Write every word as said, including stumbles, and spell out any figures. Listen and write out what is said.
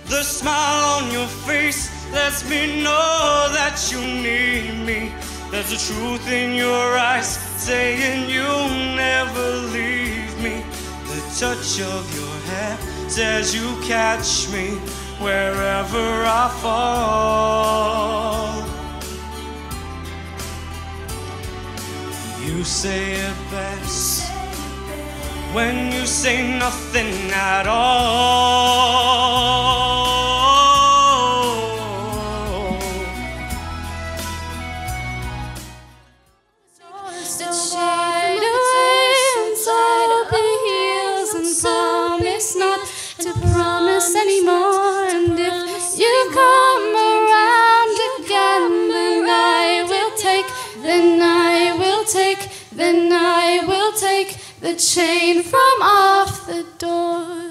The smile on your face lets me know that you need me. There's a truth in your eyes saying you'll never leave me. The touch of your hair says you catch me wherever I fall. You say it best when you say nothing at all. To hide away inside the heels and promise not to promise anymore. And if you come around again, then I will take, then I will take, then I will take the chain from off the door.